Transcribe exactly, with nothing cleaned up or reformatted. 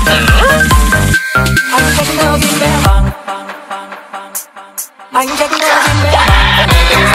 Anh trách đâu tim bé bằng, anh trách đâu tim bé bằng.